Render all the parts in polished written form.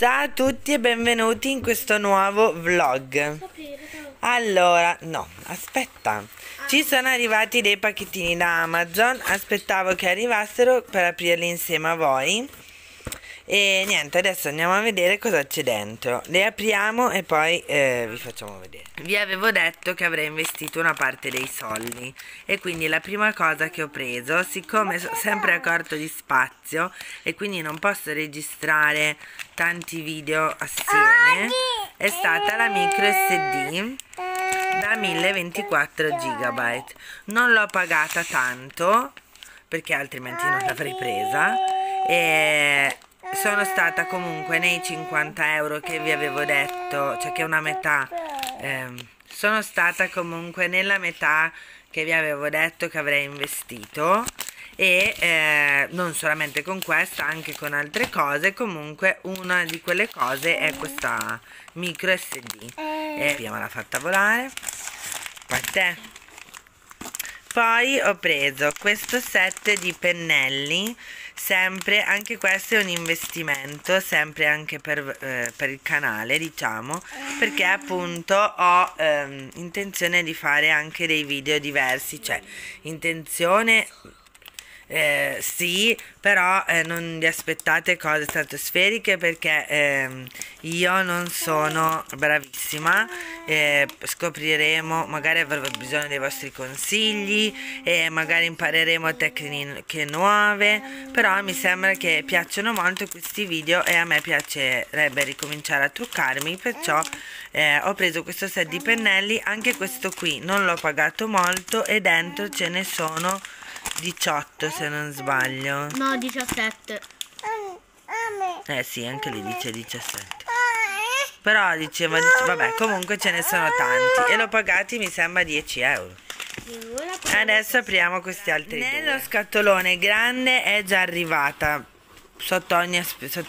Ciao a tutti e benvenuti in questo nuovo vlog. Allora, no, aspetta. Ci sono arrivati dei pacchettini da Amazon. Aspettavo che arrivassero per aprirli insieme a voi. E niente, adesso andiamo a vedere cosa c'è dentro. Le apriamo e poi vi facciamo vedere. Vi avevo detto che avrei investito una parte dei soldi e quindi la prima cosa che ho preso, siccome sono sempre a corto di spazio e quindi non posso registrare tanti video assieme, è stata la micro SD da 1024 GB. Non l'ho pagata tanto perché altrimenti non l'avrei presa e sono stata comunque nei 50 euro che vi avevo detto, cioè che è una metà, sono stata comunque nella metà che vi avevo detto che avrei investito e non solamente con questa, anche con altre cose. Comunque una di quelle cose è questa micro SD e prima l'ha fatta volare. Poi ho preso questo set di pennelli, sempre, anche questo è un investimento, sempre anche per il canale, diciamo, perché appunto ho intenzione di fare anche dei video diversi, cioè intenzione... sì, però non vi aspettate cose stratosferiche perché io non sono bravissima, scopriremo, magari avrò bisogno dei vostri consigli e magari impareremo tecniche nuove, però mi sembra che piacciono molto questi video e a me piacerebbe ricominciare a truccarmi, perciò ho preso questo set di pennelli. Anche questo qui non l'ho pagato molto e dentro ce ne sono 18 se non sbaglio. No, 17. Sì, anche lì dice 17. Però diceva, vabbè, comunque ce ne sono tanti e l'ho pagati mi sembra 10 euro. Adesso apriamo questi altri due. Nello scatolone grande è già arrivata, sotto ogni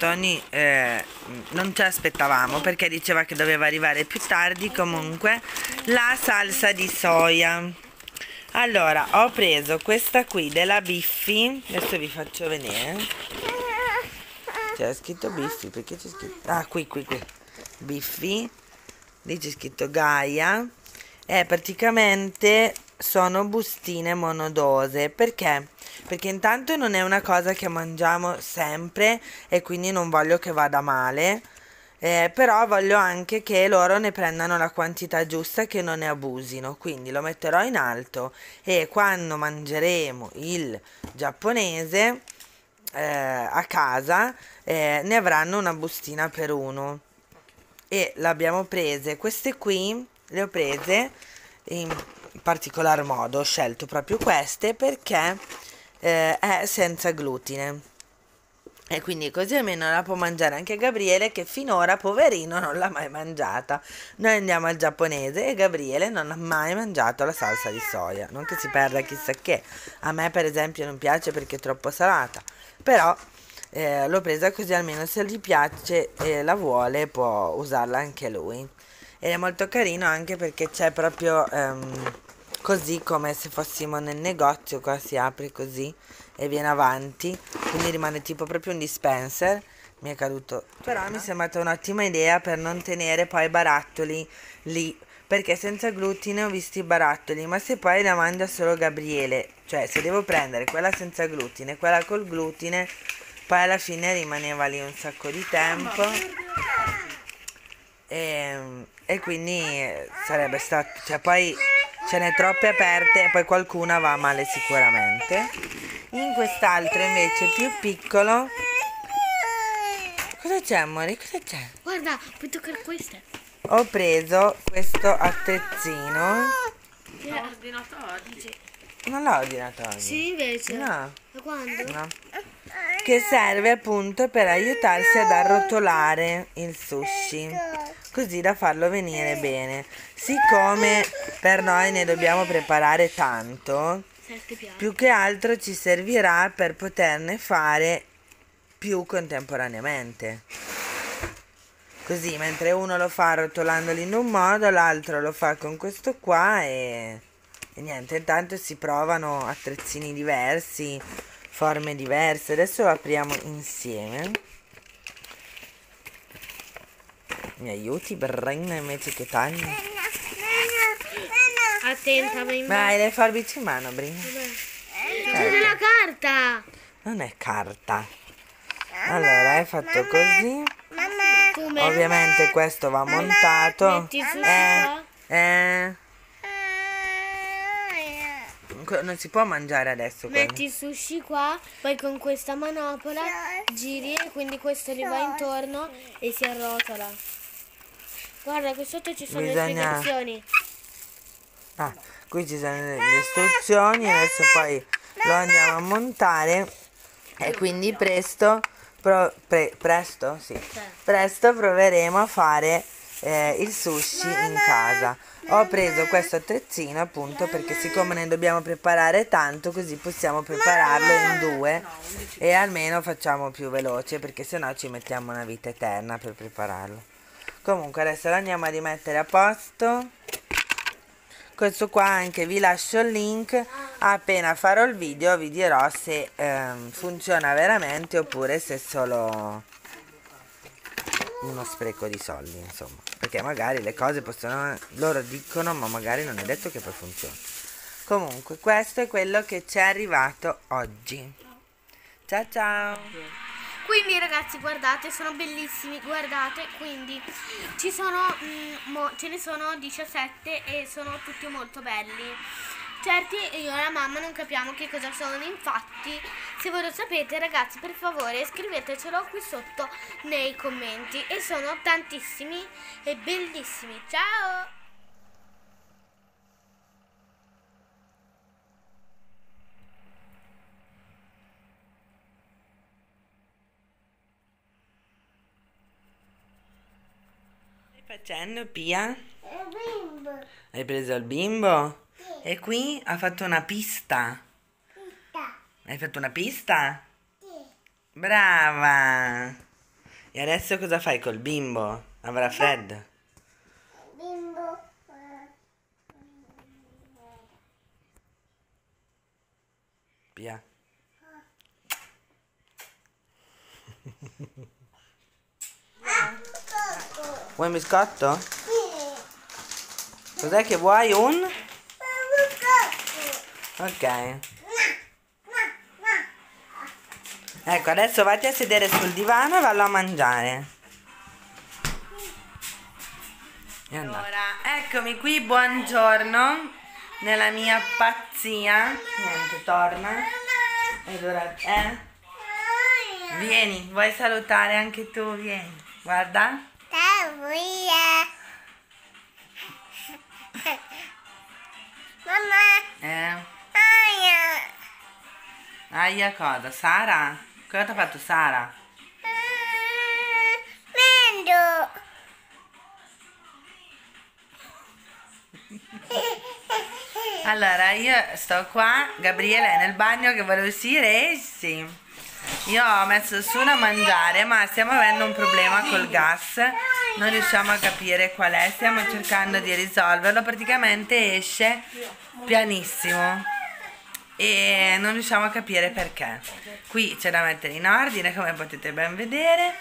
non ce l'aspettavamo perché diceva che doveva arrivare più tardi, comunque la salsa di soia. Allora, ho preso questa qui della Biffy, adesso vi faccio vedere. C'è scritto Biffy, perché c'è scritto... Ah, qui, Biffy, lì c'è scritto Gaia, e praticamente sono bustine monodose. Perché? Perché intanto non è una cosa che mangiamo sempre e quindi non voglio che vada male. Però voglio anche che loro ne prendano la quantità giusta, che non ne abusino, quindi lo metterò in alto e quando mangeremo il giapponese a casa ne avranno una bustina per uno. E l'abbiamo prese, queste qui le ho prese in particolar modo, ho scelto proprio queste perché è senza glutine. E quindi così almeno la può mangiare anche Gabriele, che finora, poverino, non l'ha mai mangiata. Noi andiamo al giapponese e Gabriele non ha mai mangiato la salsa di soia. Non che si perda chissà che. A me per esempio non piace perché è troppo salata. Però l'ho presa così almeno se gli piace e la vuole può usarla anche lui. Ed è molto carino anche perché c'è proprio così come se fossimo nel negozio, qua si apre così e viene avanti, quindi rimane tipo proprio un dispenser. Mi è caduto, però mi è sembrata un'ottima idea per non tenere poi barattoli lì, perché senza glutine ho visto i barattoli, ma se poi la mangia solo Gabriele, cioè se devo prendere quella senza glutine, quella col glutine, poi alla fine rimaneva lì un sacco di tempo e quindi sarebbe stato, cioè poi ce n'è troppe aperte e poi qualcuna va male sicuramente. In quest'altro invece più piccolo, cosa c'è amore? Cosa c'è? Guarda, puoi toccare queste. Ho preso questo attrezzino. L'ho ordinato oggi. Non l'ho ordinato oggi? Sì, invece. No. Da quando? No. Che serve appunto per aiutarsi ad arrotolare il sushi, così da farlo venire bene. Siccome per noi ne dobbiamo preparare tanto, più che altro ci servirà per poterne fare più contemporaneamente. Così, mentre uno lo fa rotolandolo in un modo, l'altro lo fa con questo qua e niente, intanto si provano attrezzini diversi, forme diverse. Adesso lo apriamo insieme. Mi aiuti, Brenna, invece che tagli? Attenta, ma in Ma hai le forbici in mano, Brenna? c'è della carta. Non è carta. Allora, hai fatto così. Tu Ovviamente questo va montato. metti il sushi qua. Non si può mangiare adesso quello. Metti il sushi qua, poi con questa manopola giri e quindi questo gli va intorno e si arrotola. Guarda, qui sotto ci sono le spiegazioni. Ah, qui ci sono le istruzioni, adesso poi lo andiamo a montare e quindi presto, presto? Sì. Presto proveremo a fare il sushi in casa. Ho preso questo attrezzino appunto perché siccome ne dobbiamo preparare tanto, così possiamo prepararlo in due e almeno facciamo più veloce, perché sennò ci mettiamo una vita eterna per prepararlo. Comunque adesso lo andiamo a rimettere a posto. Questo qua anche vi lascio il link. Appena farò il video vi dirò se funziona veramente oppure se è solo uno spreco di soldi, insomma, perché magari le cose possono, loro dicono, ma magari non è detto che poi funzioni. Comunque questo è quello che ci è arrivato oggi. Ciao ciao. Quindi ragazzi, guardate, sono bellissimi, guardate, quindi ci sono ce ne sono 17 e sono tutti molto belli. Certi io e la mamma non capiamo che cosa sono, infatti se voi lo sapete ragazzi, per favore scrivetecelo qui sotto nei commenti, e sono tantissimi e bellissimi. Ciao! Stai facendo, Pia? Il bimbo. Hai preso il bimbo? Sì. E qui ha fatto una pista. Pista. Hai fatto una pista? Sì. Brava! E adesso cosa fai col bimbo? Avrà freddo? Il bimbo. Pia. Vuoi un biscotto? Sì. Cos'è che vuoi? Un? Biscotto. Ok. Ecco, adesso vatti a sedere sul divano e vallo a mangiare. Allora, eccomi qui, buongiorno. Nella mia pazzia. Niente, torna. Ed ora vieni, vuoi salutare anche tu? Vieni. Guarda. Ciao, via. Mamma. Aia. Aia cosa? Sara? Cosa ti ha fatto Sara? Mendo. Allora, io sto qua, Gabriele è nel bagno che vuole uscire e sì. Io ho messo su da mangiare, ma stiamo avendo un problema col gas. Non riusciamo a capire qual è, stiamo cercando di risolverlo. Praticamente esce pianissimo e non riusciamo a capire perché. Qui c'è da mettere in ordine, come potete ben vedere.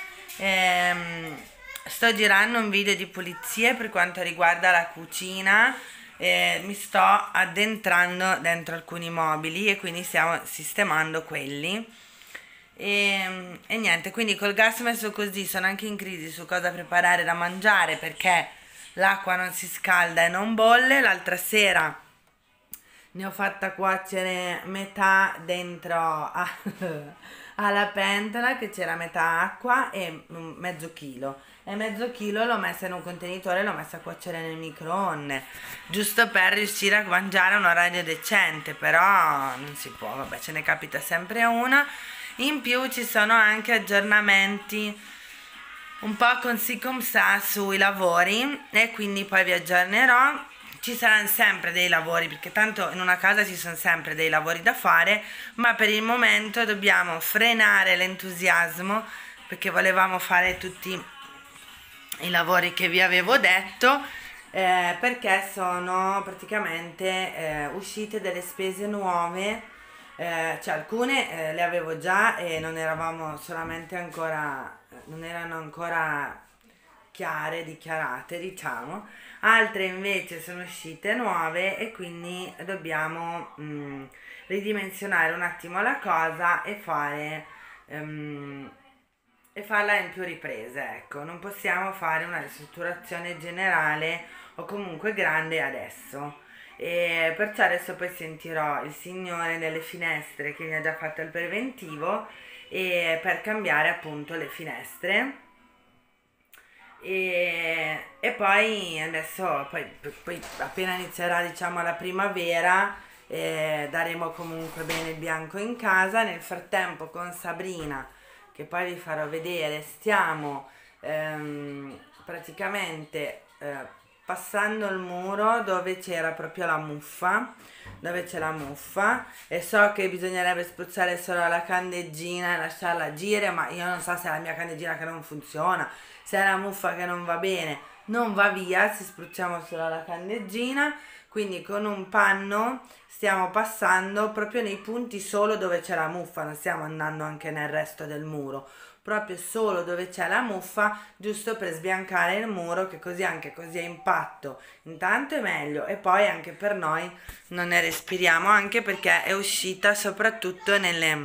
Sto girando un video di pulizie per quanto riguarda la cucina. Mi sto addentrando dentro alcuni mobili e quindi stiamo sistemando quelli. E niente, quindi col gas messo così sono anche in crisi su cosa preparare da mangiare, perché l'acqua non si scalda e non bolle. L'altra sera ne ho fatta cuocere metà dentro alla pentola, che c'era metà acqua e mezzo chilo, e mezzo chilo l'ho messa in un contenitore e l'ho messa a cuocere nel microonde, giusto per riuscire a mangiare a un orario decente, però non si può, vabbè, ce ne capita sempre una. In più ci sono anche aggiornamenti un po' così come sa sui lavori e quindi poi vi aggiornerò. Ci saranno sempre dei lavori, perché tanto in una casa ci sono sempre dei lavori da fare, ma per il momento dobbiamo frenare l'entusiasmo, perché volevamo fare tutti i lavori che vi avevo detto, perché sono praticamente uscite delle spese nuove. Cioè alcune le avevo già e non eravamo solamente ancora, non erano ancora chiare, dichiarate, diciamo, altre invece sono uscite nuove e quindi dobbiamo ridimensionare un attimo la cosa e farla in più riprese, ecco, non possiamo fare una ristrutturazione generale o comunque grande adesso. E perciò adesso poi sentirò il signore delle finestre che mi ha già fatto il preventivo e per cambiare appunto le finestre e poi adesso poi appena inizierà diciamo la primavera daremo comunque bene il bianco in casa. Nel frattempo con Sabrina, che poi vi farò vedere, stiamo praticamente passando il muro dove c'era proprio la muffa, dove c'è la muffa, e so che bisognerebbe spruzzare solo la candeggina e lasciarla agire, ma io non so se è la mia candeggina che non funziona, se è la muffa che non va bene, non va via, se spruzziamo solo la candeggina. Quindi con un panno stiamo passando proprio nei punti solo dove c'è la muffa, non stiamo andando anche nel resto del muro, proprio solo dove c'è la muffa, giusto per sbiancare il muro, che così anche così è impatto, intanto è meglio e poi anche per noi non ne respiriamo, anche perché è uscita soprattutto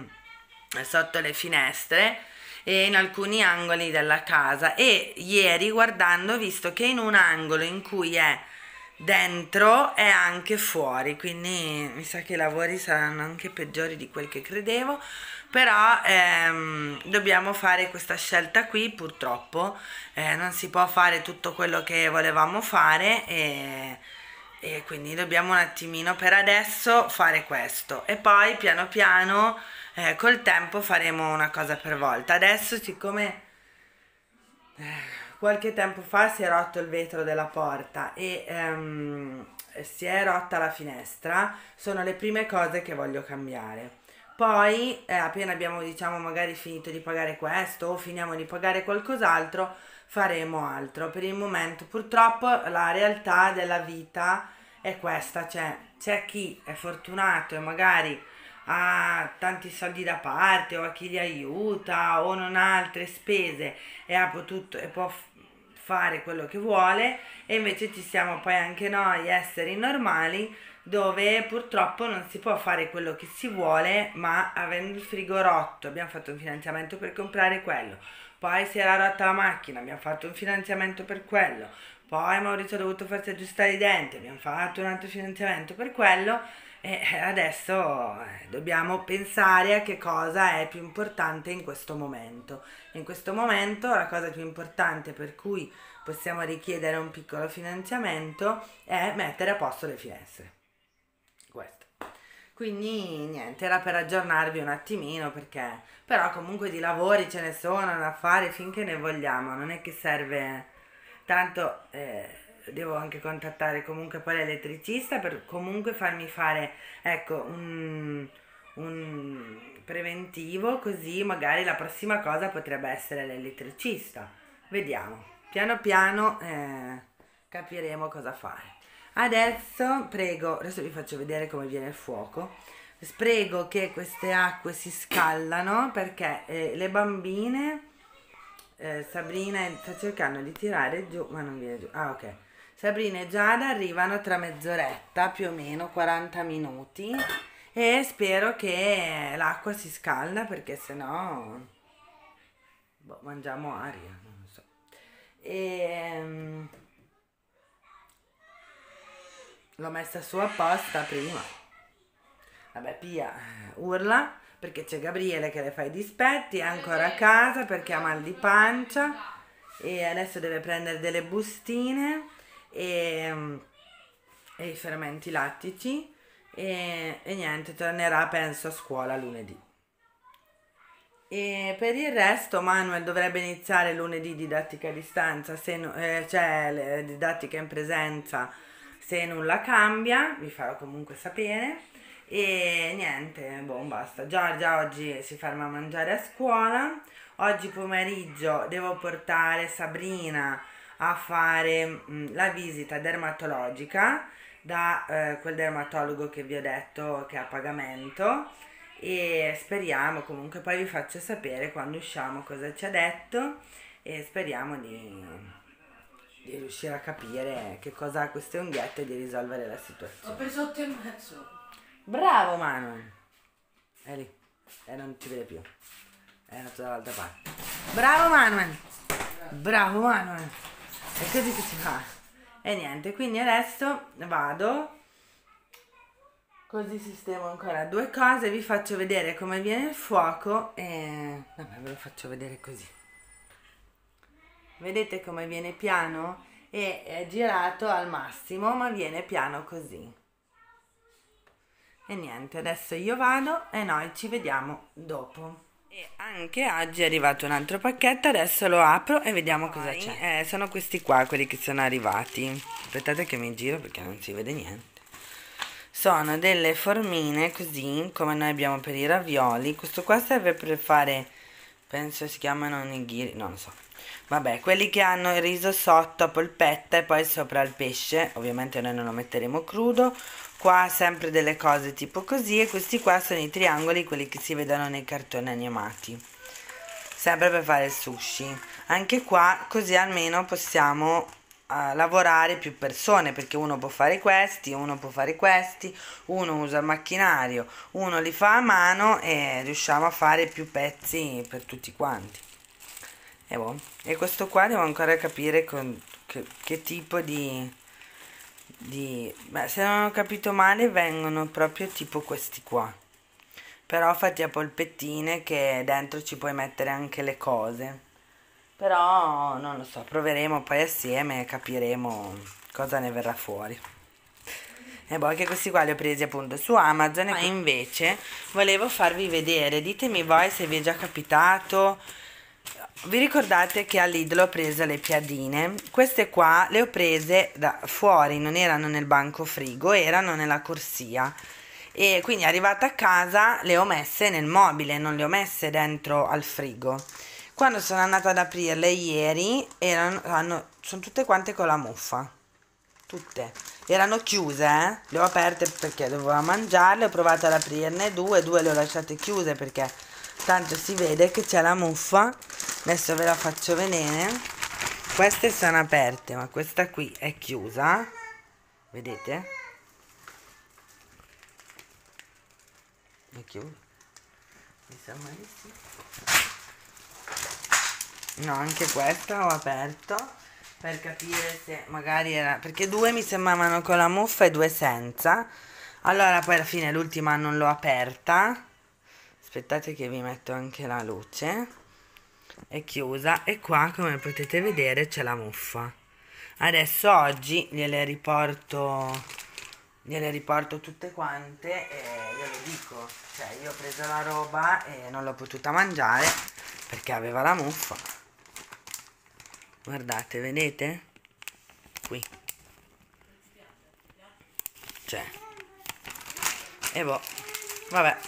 sotto le finestre e in alcuni angoli della casa. E ieri guardando ho visto che in un angolo in cui è dentro è anche fuori, quindi mi sa che i lavori saranno anche peggiori di quel che credevo, però dobbiamo fare questa scelta qui, purtroppo non si può fare tutto quello che volevamo fare e quindi dobbiamo un attimino per adesso fare questo e poi piano piano col tempo faremo una cosa per volta. Adesso siccome qualche tempo fa si è rotto il vetro della porta e si è rotta la finestra, sono le prime cose che voglio cambiare. Poi appena abbiamo diciamo magari finito di pagare questo o finiamo di pagare qualcos'altro, faremo altro. Per il momento purtroppo la realtà della vita è questa, cioè c'è chi è fortunato e magari ha tanti soldi da parte o a chi li aiuta o non ha altre spese e ha potuto e può fare quello che vuole, e invece ci siamo poi anche noi esseri normali dove purtroppo non si può fare quello che si vuole, ma avendo il frigo rotto abbiamo fatto un finanziamento per comprare quello, poi si era rotta la macchina, abbiamo fatto un finanziamento per quello, poi Maurizio ha dovuto farsi aggiustare i denti, abbiamo fatto un altro finanziamento per quello e adesso dobbiamo pensare a che cosa è più importante in questo momento. In questo momento la cosa più importante per cui possiamo richiedere un piccolo finanziamento è mettere a posto le finestre. Questo. Quindi niente, era per aggiornarvi un attimino, perché però comunque di lavori ce ne sono da fare finché ne vogliamo, non è che serve tanto. Devo anche contattare comunque poi l'elettricista per comunque farmi fare ecco un preventivo, così magari la prossima cosa potrebbe essere l'elettricista. Vediamo, piano piano capiremo cosa fare. Adesso prego, adesso vi faccio vedere come viene il fuoco. Prego che queste acque si scaldano, perché le bambine Sabrina sta cercando di tirare giù ma non viene giù. Ah, ok. Sabrina e Giada arrivano tra mezz'oretta, più o meno 40 minuti, e spero che l'acqua si scalda, perché sennò mangiamo aria, non lo so. L'ho messa su apposta prima. Vabbè, Pia urla perché c'è Gabriele che le fa i dispetti, è ancora a casa perché ha mal di pancia e adesso deve prendere delle bustine e i fermenti lattici e niente, tornerà penso a scuola lunedì. E per il resto Manuel dovrebbe iniziare lunedì didattica a distanza, cioè didattica in presenza, se nulla cambia, vi farò comunque sapere. E niente, basta. Giorgia oggi si ferma a mangiare a scuola. Oggi pomeriggio devo portare Sabrina a fare la visita dermatologica da quel dermatologo che vi ho detto che è a pagamento, e speriamo, comunque poi vi faccio sapere quando usciamo cosa ci ha detto, e speriamo di riuscire a capire che cosa ha queste unghiette e di risolvere la situazione. Ho preso 8,5. Bravo Manuel! È lì, e non ci vede più. È andato dall'altra parte. Bravo Manuel! Bravo Manuel! È così che si fa. E niente, quindi adesso vado, così sistemo ancora due cose, vi faccio vedere come viene il fuoco e vabbè, ve lo faccio vedere così. Vedete come viene piano? E è girato al massimo, ma viene piano così. E niente, adesso io vado e noi ci vediamo dopo. E anche oggi è arrivato un altro pacchetto, adesso lo apro e vediamo cosa c'è. Sono questi qua, quelli che sono arrivati. Aspettate che mi giro perché non si vede niente. Sono delle formine così, come noi abbiamo per i ravioli. Questo qua serve per fare, penso si chiamano nigiri, non lo so. Vabbè, quelli che hanno il riso sotto a polpetta e poi sopra il pesce. Ovviamente noi non lo metteremo crudo. Qua sempre delle cose tipo così, e questi qua sono i triangoli, quelli che si vedono nei cartoni animati, sempre per fare il sushi. Anche qua così almeno possiamo lavorare più persone, perché uno può fare questi, uno può fare questi, uno usa il macchinario, uno li fa a mano e riusciamo a fare più pezzi per tutti quanti. E questo qua devo ancora capire che tipo beh, se non ho capito male vengono proprio tipo questi qua, però fatti a polpettine, che dentro ci puoi mettere anche le cose, però non lo so, proveremo poi assieme e capiremo cosa ne verrà fuori. E poi che questi qua li ho presi appunto su Amazon. Ma invece volevo farvi vedere, ditemi voi se vi è già capitato. Vi ricordate che a Lidl ho preso le piadine? Queste qua le ho prese da fuori, non erano nel banco frigo, erano nella corsia, e quindi arrivata a casa le ho messe nel mobile, non le ho messe dentro al frigo. Quando sono andata ad aprirle ieri sono tutte quante con la muffa, tutte erano chiuse, le ho aperte perché dovevo mangiarle, ho provato ad aprirne due le ho lasciate chiuse perché tanto si vede che c'è la muffa. Adesso ve la faccio vedere. Queste sono aperte, ma questa qui è chiusa, vedete? È chiusa, mi sa malissimo. No, anche questa ho aperto per capire se magari era, perché due mi sembravano con la muffa e due senza. Allora poi alla fine l'ultima non l'ho aperta. Aspettate che vi metto anche la luce. È chiusa e qua, come potete vedere, c'è la muffa. Adesso oggi gliele riporto tutte quante e glielo dico, cioè io ho preso la roba e non l'ho potuta mangiare perché aveva la muffa. Guardate, vedete? Qui c'è. E boh, vabbè.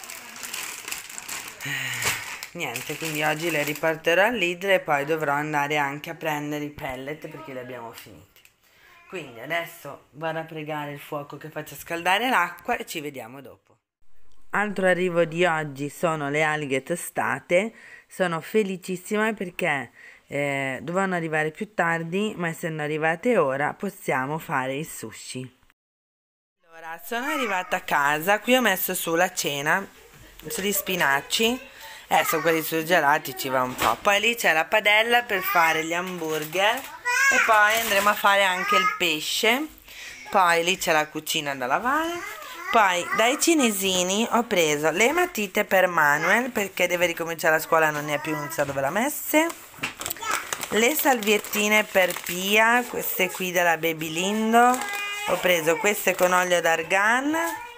Niente, quindi oggi le riporterò al Lidl e poi dovrò andare anche a prendere i pellet perché li abbiamo finiti. Quindi adesso vado a pregare il fuoco che faccia scaldare l'acqua e ci vediamo dopo. Altro arrivo di oggi sono le alghe tostate. Sono felicissima perché dovevano arrivare più tardi, ma essendo arrivate ora possiamo fare il sushi. Allora, sono arrivata a casa, qui ho messo su la cena, sugli spinaci. Adesso quelli surgelati ci va un po'. Poi lì c'è la padella per fare gli hamburger e poi andremo a fare anche il pesce. Poi lì c'è la cucina da lavare. Poi dai cinesini ho preso le matite per Manuel perché deve ricominciare la scuola, non ne ha più, non so dove l'ha messe. Le salviettine per Pia, queste qui della Baby Lindo. Ho preso queste con olio d'argan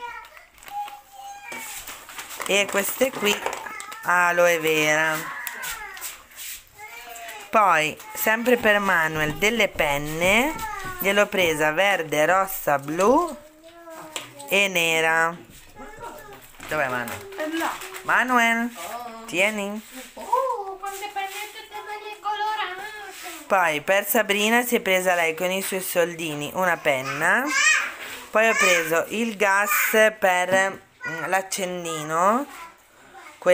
e queste qui aloe vera. Poi sempre per Manuel delle penne, gliel'ho presa verde, rossa, blu e nera. Dov'è Manuel? Manuel, tieni. Quante pennette belle colorate. Poi per Sabrina si è presa lei con i suoi soldini una penna. Poi ho preso il gas per l'accendino,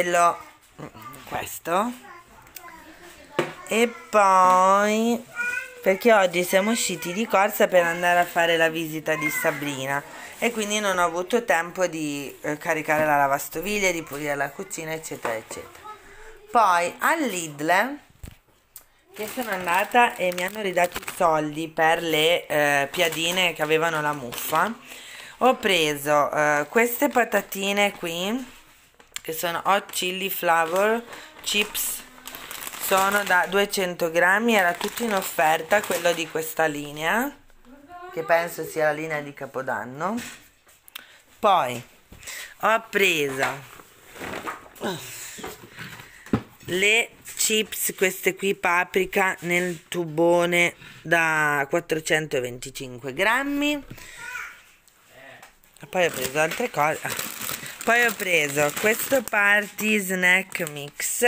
questo, e poi perché oggi siamo usciti di corsa per andare a fare la visita di Sabrina e quindi non ho avuto tempo di caricare la lavastoviglie, di pulire la cucina, eccetera eccetera. Poi al Lidl, che sono andata e mi hanno ridato i soldi per le piadine che avevano la muffa, ho preso queste patatine qui che sono hot chili flavor chips, sono da 200 grammi, era tutto in offerta quello di questa linea, che penso sia la linea di Capodanno. Poi ho preso le chips, queste qui paprika nel tubone da 425 grammi. Poi ho preso altre cose. Poi ho preso questo party snack mix,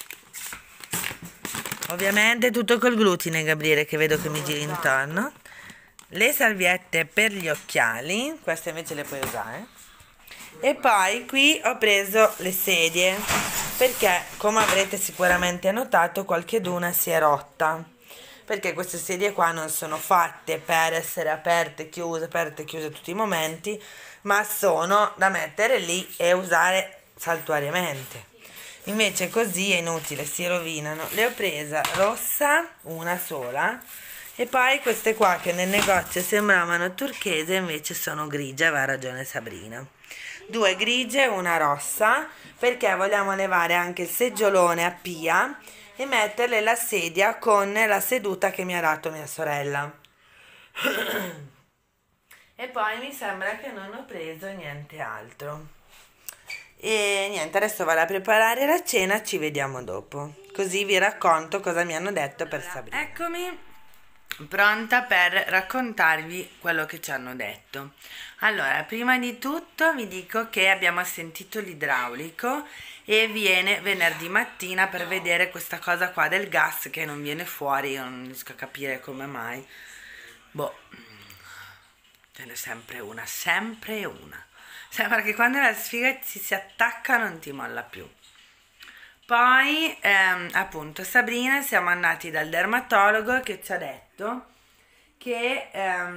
ovviamente tutto col glutine, Gabriele, che vedo che mi giri intorno. Le salviette per gli occhiali, queste invece le puoi usare. E poi qui ho preso le sedie, perché come avrete sicuramente notato qualcheduna si è rotta, perché queste sedie qua non sono fatte per essere aperte e chiuse tutti i momenti, ma sono da mettere lì e usare saltuariamente. Invece così è inutile, si rovinano. Le ho presa rossa, una sola, e poi queste qua che nel negozio sembravano turchese invece sono grigie, aveva ragione Sabrina. 2 grigie e una rossa, perché vogliamo levare anche il seggiolone a Pia e metterle la sedia con la seduta che mi ha dato mia sorella. E poi mi sembra che non ho preso niente altro. E niente, adesso vado a preparare la cena, ci vediamo dopo. Così vi racconto cosa mi hanno detto per Sabrina. Eccomi pronta per raccontarvi quello che ci hanno detto. Allora, prima di tutto vi dico che abbiamo sentito l'idraulico e viene venerdì mattina per vedere questa cosa qua del gas che non viene fuori. Io non riesco a capire come mai. Boh, ce n'è sempre una, sempre una. Sembra che quando la sfiga si attacca non ti molla più. Poi appunto Sabrina, siamo andati dal dermatologo che ci ha detto che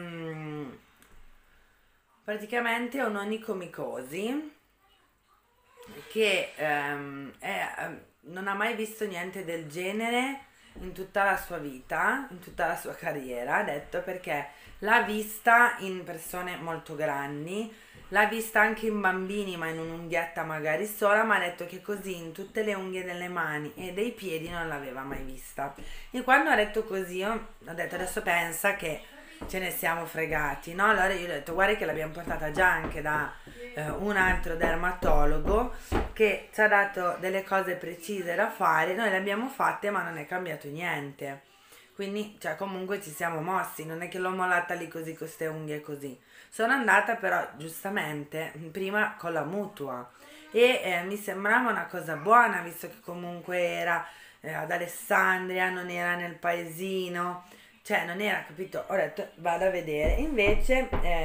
praticamente è un'onicomicosi, che non ha mai visto niente del genere in tutta la sua vita, in tutta la sua carriera, ha detto, perché l'ha vista in persone molto grandi, l'ha vista anche in bambini ma in un'unghietta magari sola, ma ha detto che così in tutte le unghie delle mani e dei piedi non l'aveva mai vista. E quando ha detto così io ho detto adesso pensa che ce ne siamo fregati, no? Allora io ho detto guarda che l'abbiamo portata già anche da un altro dermatologo che ci ha dato delle cose precise da fare, noi le abbiamo fatte ma non è cambiato niente. Quindi, cioè, comunque ci siamo mossi, non è che l'ho mollata lì così con queste unghie così. Sono andata però, giustamente, prima con la mutua e mi sembrava una cosa buona, visto che comunque era ad Alessandria, non era nel paesino, cioè non era, capito? Ho detto vado a vedere, invece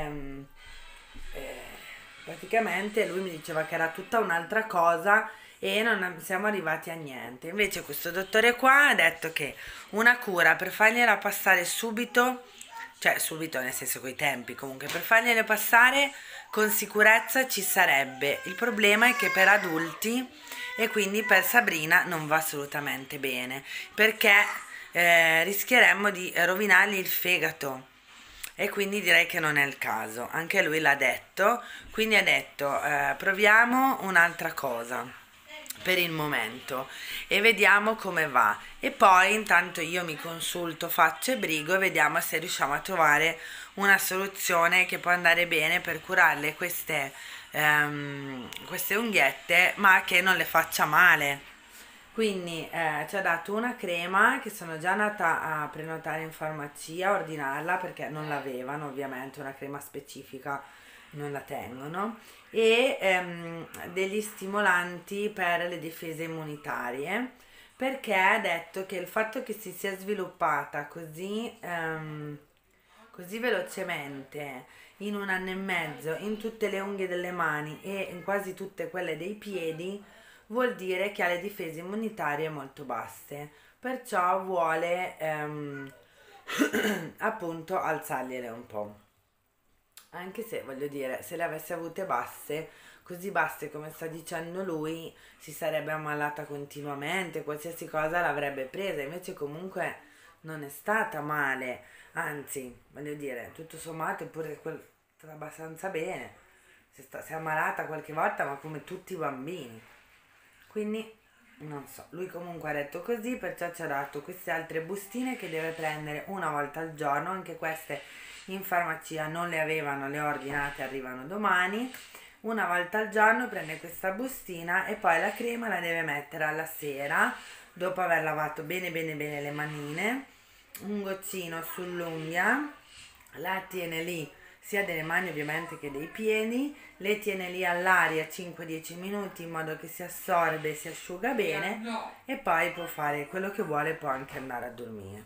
praticamente lui mi diceva che era tutta un'altra cosa e non siamo arrivati a niente. Invece questo dottore qua ha detto che una cura per fargliela passare subito, cioè subito nel senso coi tempi, comunque per fargliele passare con sicurezza ci sarebbe. Il problema è che per adulti e quindi per Sabrina non va assolutamente bene, perché rischieremmo di rovinargli il fegato. E quindi direi che non è il caso, anche lui l'ha detto, quindi ha detto proviamo un'altra cosa per il momento e vediamo come va, e poi intanto io mi consulto, faccio e brigo e vediamo se riusciamo a trovare una soluzione che può andare bene per curarle queste unghiette ma che non le faccia male. Quindi ci ha dato una crema che sono già andata a prenotare in farmacia, a ordinarla perché non l'avevano, ovviamente una crema specifica non la tengono, e degli stimolanti per le difese immunitarie, perché ha detto che il fatto che si sia sviluppata così velocemente in 1 anno e mezzo in tutte le unghie delle mani e in quasi tutte quelle dei piedi vuol dire che ha le difese immunitarie molto basse, perciò vuole appunto alzargliele un po'. Anche se, voglio dire, se le avesse avute basse, così basse come sta dicendo lui, si sarebbe ammalata continuamente, qualsiasi cosa l'avrebbe presa, invece comunque non è stata male, anzi, voglio dire, tutto sommato è pure stata abbastanza bene, si è ammalata qualche volta, ma come tutti i bambini. Quindi, non so, lui comunque ha detto così, perciò ci ha dato queste altre bustine che deve prendere una volta al giorno, anche queste in farmacia non le avevano, le ho ordinate, arrivano domani. Una volta al giorno prende questa bustina e poi la crema la deve mettere alla sera, dopo aver lavato bene bene bene le manine, un goccino sull'unghia, la tiene lì sia delle mani ovviamente che dei piedi, le tiene lì all'aria 5-10 minuti in modo che si assorbe e si asciuga bene e poi può fare quello che vuole, può anche andare a dormire.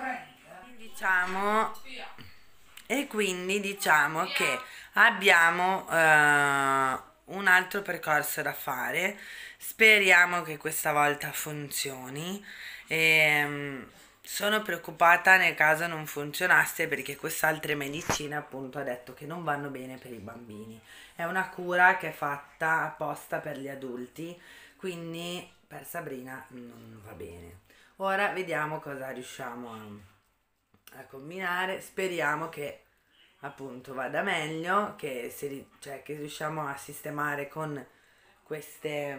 Quindi diciamo che abbiamo un altro percorso da fare, speriamo che questa volta funzioni. Sono preoccupata nel caso non funzionasse, perché queste altre medicine appunto ha detto che non vanno bene per i bambini, è una cura che è fatta apposta per gli adulti, quindi per Sabrina non va bene. Ora vediamo cosa riusciamo a combinare, speriamo che appunto vada meglio, che riusciamo a sistemare con questa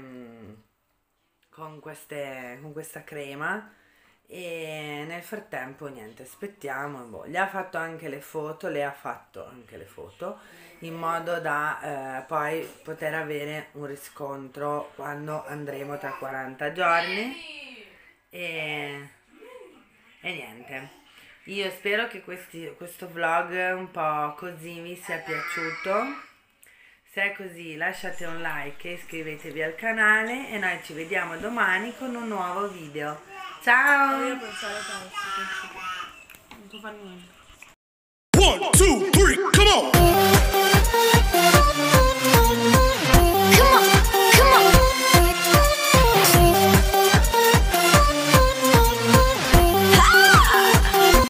crema, e nel frattempo niente, aspettiamo. Gli ha fatto anche le foto, in modo da poi poter avere un riscontro quando andremo tra 40 giorni e niente. Io spero che questo vlog un po' così vi sia piaciuto. Se è così lasciate un like e iscrivetevi al canale e noi ci vediamo domani con un nuovo video. Ciao! Io pensare tanto, non può fare niente. 1, 2, 3, come on!